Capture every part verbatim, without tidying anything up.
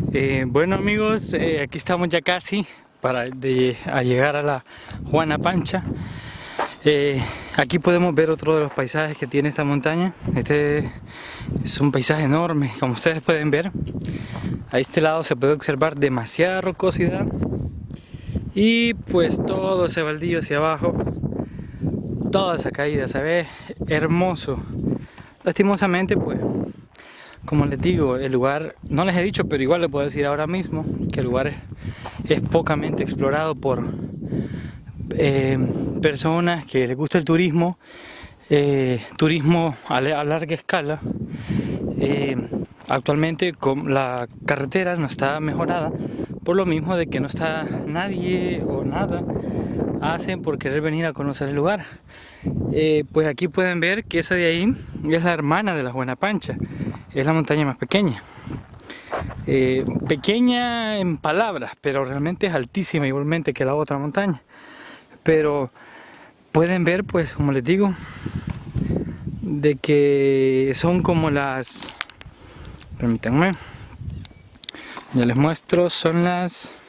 Eh, bueno amigos, eh, aquí estamos ya casi para de, a llegar a la Juana Pancha. Eh, aquí podemos ver otro de los paisajes que tiene esta montaña. Este es un paisaje enorme, como ustedes pueden ver. A este lado se puede observar demasiada rocosidad y pues todo ese baldío hacia abajo, toda esa caída, se ve hermoso. Lastimosamente pues, como les digo, el lugar, no les he dicho, pero igual les puedo decir ahora mismo que el lugar es, es pocamente explorado por eh, personas que les gusta el turismo, eh, turismo a, a larga escala. Eh, actualmente con la carretera no está mejorada, por lo mismo de que no está nadie o nada hacen por querer venir a conocer el lugar. Eh, pues aquí pueden ver que esa de ahí es la hermana de la Juana Pancha. Es la montaña más pequeña, eh, pequeña en palabras, pero realmente es altísima igualmente que la otra montaña. Pero pueden ver, pues como les digo, de que son como las, permítanme, ya les muestro, son las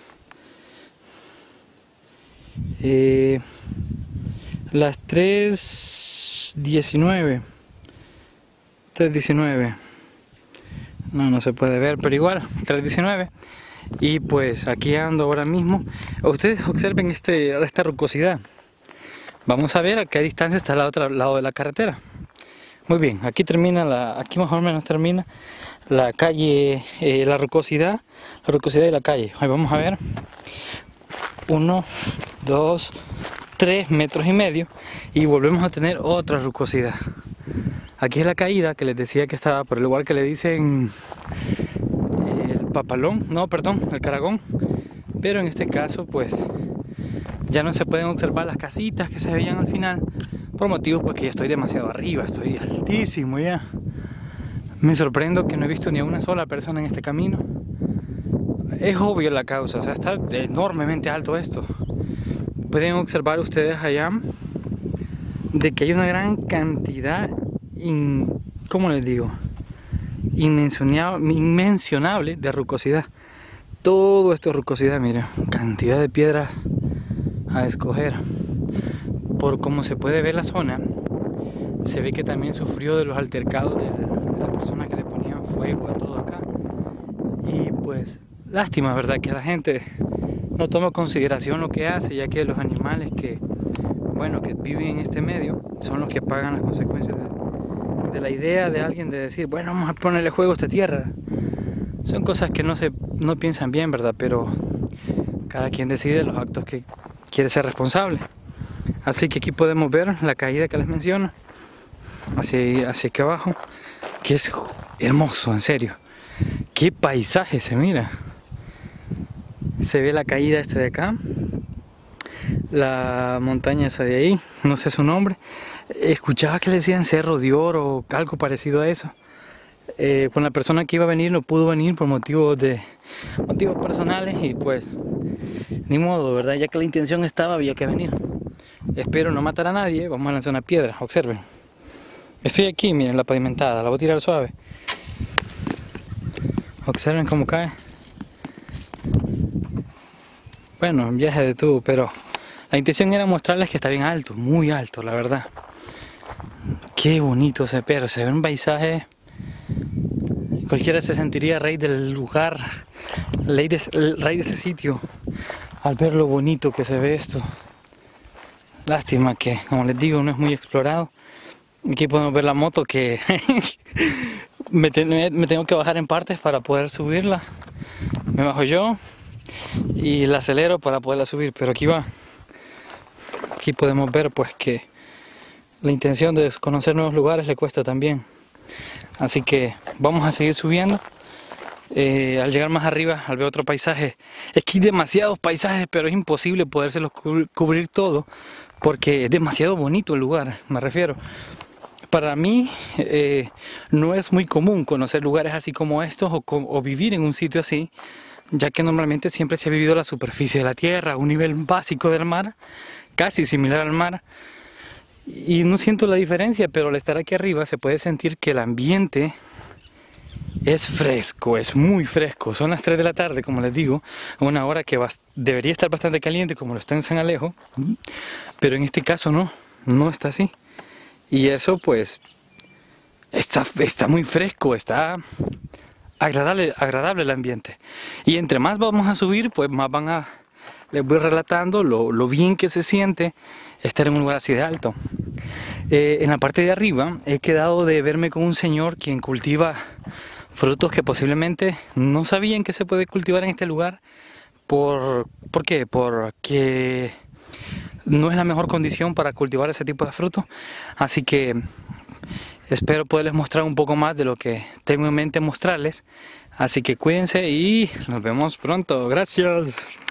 eh, las tres diecinueve. No, no se puede ver, pero igual, tres diecinueve. Y pues aquí ando ahora mismo. Ustedes observen este, esta rucosidad. Vamos a ver a qué distancia está el otro lado de la carretera. Muy bien, aquí termina la, aquí más o menos termina la calle, eh, la rucosidad, la rucosidad de la calle. Ahí vamos a ver. Uno, dos, tres metros y medio. Y volvemos a tener otra rucosidad. Aquí es la caída que les decía que estaba por el lugar que le dicen el Papalón, no, perdón, el Caragón. Pero en este caso, pues, ya no se pueden observar las casitas que se veían al final, por motivos pues que ya estoy demasiado arriba, estoy altísimo ya. Me sorprendo que no he visto ni a una sola persona en este camino. Es obvio la causa, o sea, está enormemente alto esto. Pueden observar ustedes allá de que hay una gran cantidad, In, ¿cómo les digo? Inmencionable, inmencionable de rucosidad. Todo esto es rucosidad, mira, cantidad de piedras a escoger. Por como se puede ver la zona, se ve que también sufrió de los altercados de, de la persona que le ponían fuego a todo acá. Y pues, lástima, ¿verdad? Que la gente no toma en consideración lo que hace, ya que los animales que, bueno, que viven en este medio son los que pagan las consecuencias de de la idea de alguien de decir, bueno, vamos a ponerle juego a esta tierra. Son cosas que no se no piensan bien, ¿verdad? Pero cada quien decide los actos que quiere ser responsable. Así que aquí podemos ver la caída que les menciono, hacia, hacia aquí abajo, que es hermoso, en serio. Qué paisaje se mira. Se ve la caída esta de acá, la montaña esa de ahí, no sé su nombre. Escuchaba que le decían Cerro de Oro o algo parecido a eso. Eh, con la persona que iba a venir no pudo venir por motivos de motivos personales y pues ni modo, ¿verdad? Ya que la intención estaba, había que venir. Espero no matar a nadie. Vamos a lanzar una piedra, observen. Estoy aquí, miren la pavimentada, la voy a tirar suave. Observen cómo cae. Bueno, un viaje de tubo, pero la intención era mostrarles que está bien alto, muy alto, la verdad. Qué bonito ese perro, se ve un paisaje. Cualquiera se sentiría rey del lugar, rey de, rey de este sitio, al ver lo bonito que se ve esto. Lástima que, como les digo, no es muy explorado. Aquí podemos ver la moto que me, te, me tengo que bajar en partes para poder subirla. Me bajo yo y la acelero para poderla subir, pero aquí va. Aquí podemos ver pues que la intención de conocer nuevos lugares le cuesta también. Así que vamos a seguir subiendo. Eh, al llegar más arriba, al ver otro paisaje, es que hay demasiados paisajes, pero es imposible podérselos cubrir, cubrir todo, porque es demasiado bonito el lugar, me refiero. Para mí eh, no es muy común conocer lugares así como estos o, o vivir en un sitio así, ya que normalmente siempre se ha vivido la superficie de la tierra, un nivel básico del mar, casi similar al mar. Y no siento la diferencia, pero al estar aquí arriba se puede sentir que el ambiente es fresco, es muy fresco. Son las tres de la tarde, como les digo, una hora que bas- debería estar bastante caliente como lo está en San Alejo, pero en este caso no, no está así. Y eso pues está, está muy fresco, está agradable, agradable el ambiente. Y entre más vamos a subir, pues más van a, les voy relatando lo, lo bien que se siente estar en un lugar así de alto. Eh, en la parte de arriba he quedado de verme con un señor quien cultiva frutos que posiblemente no sabían que se puede cultivar en este lugar. ¿Por, ¿por qué? Porque no es la mejor condición para cultivar ese tipo de frutos. Así que espero poderles mostrar un poco más de lo que tengo en mente mostrarles. Así que cuídense y nos vemos pronto. Gracias.